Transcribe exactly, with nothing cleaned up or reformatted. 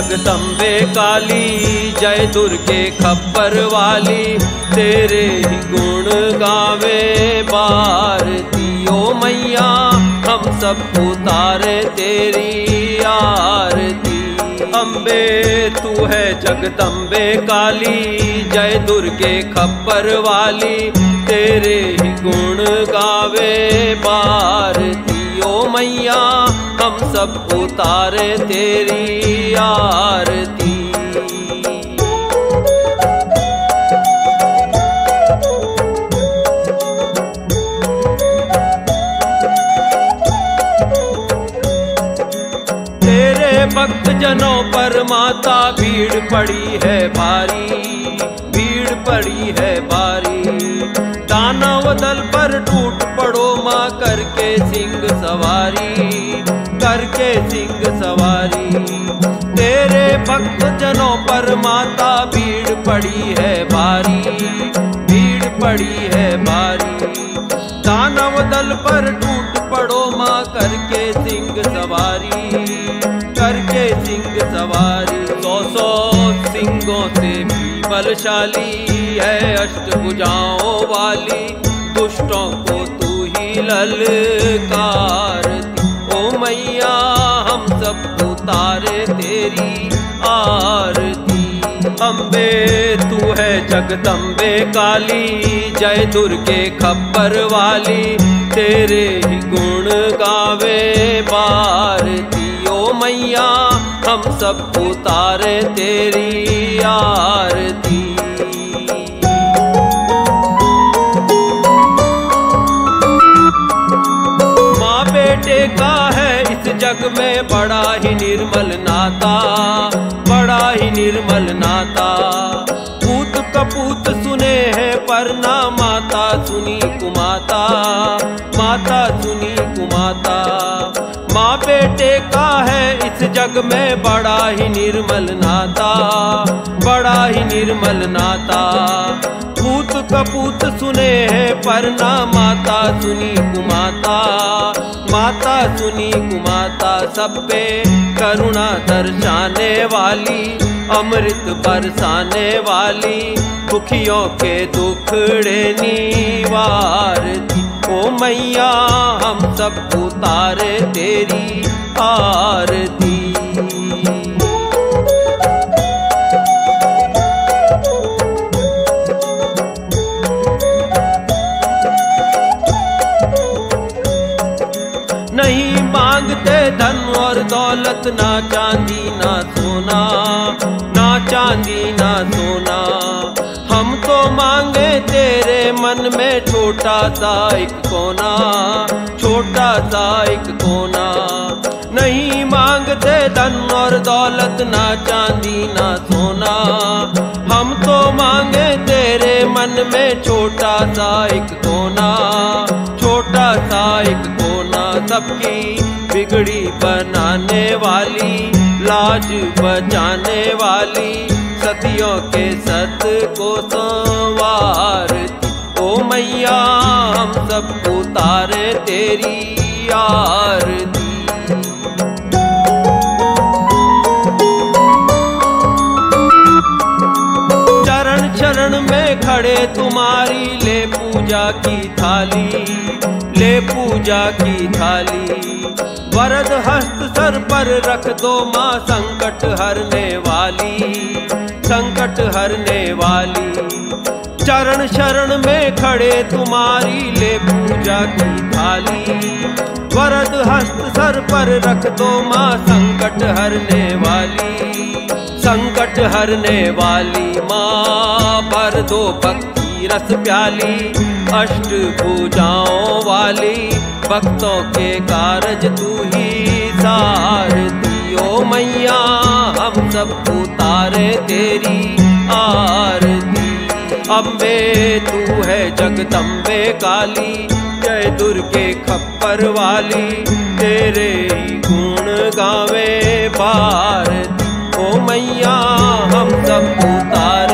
जगदम्बे काली, जय दुर्गे खप्पर वाली, तेरे ही गुण गावे भारती। ओ मैया हम सब उतारे तेरी आरती। अम्बे तू है जगदम्बे काली, जय दुर्गे खप्पर वाली, तेरे ही गुण गावे भारती। ओ मैया हम सब उतारे तेरी आरती। भक्त जनों पर माता भीड़ पड़ी है भारी, भीड़ पड़ी है भारी। दानव दल पर टूट पड़ो माँ करके सिंह सवारी, करके सिंह सवारी। तेरे भक्त जनों पर माता भीड़ पड़ी है भारी, भीड़ पड़ी है भारी। दानव दल पर टूट पड़ो माँ करके सिंह सवारी, करके सिंह सवारी। सौ सौ सिंहों से भी बलशाली है अष्टभुजाओं वाली, दुष्टों को तू ही ललकारती। ओ मैया हम सब उतारे तेरी आरती। अम्बे तू है जगदम्बे काली, जय दुर्गे खप्पर वाली, तेरे ही गुण गावे भारती। ओ मैया हम सब उतारे तेरी आरती। माँ बेटे का है इस जग में बड़ा ही निर्मल नाता, बड़ा ही निर्मल नाता। पूत कपूत सुने हैं पर ना माता सुनी कुमाता, माता सुनी कुमाता। माँ बेटे का है इस जग में बड़ा ही निर्मल नाता, बड़ा ही निर्मल नाता। पूत कपूत सुने हैं पर ना माता सुनी कुमाता, माता सुनी कुमाता। सब पे करुणा दर्शाने वाली, अमृत बरसाने वाली, दुखियों के दुखड़े निवारती। ओ मैया हम सब उतारे तेरी आरती। नहीं मांगते धन और दौलत, ना चांदी ना सोना, ना चांदी ना सोना। हम तो मांगे तेरे मन में छोटा सा एक कोना, छोटा सा एक कोना। नहीं मांगते धन और दौलत, ना चांदी ना सोना। हम तो मांगे तेरे मन में छोटा सा एक कोना, छोटा सा एक कोना। सबकी बिगड़ी बनाने वाली, लाज बचाने वाली, सतियों के सत को संवारती। ओ मैया हम सब उतारे तेरी आरती। चरण चरण में खड़े तुम्हारी, ले पूजा की थाली, ले पूजा की थाली। वरद हस्त सर पर रख दो माँ, संकट हरने वाली, संकट हरने वाली। चरण शरण में खड़े तुम्हारी, ले पूजा की थाली। वरद हस्त सर पर रख दो माँ, संकट हरने वाली, संकट हरने वाली। माँ भर दो भक्ति रस प्याली, अष्ट भुजाओं वाली, भक्तों के कारज तू ही सारती। ओ मैया हम सब उतारे तेरी आरती। अम्बे तू है जगदम्बे काली, जय दुर्गे खप्पर वाली, तेरे ही गुण गावे भारती। ओ मैया हम सब उतारे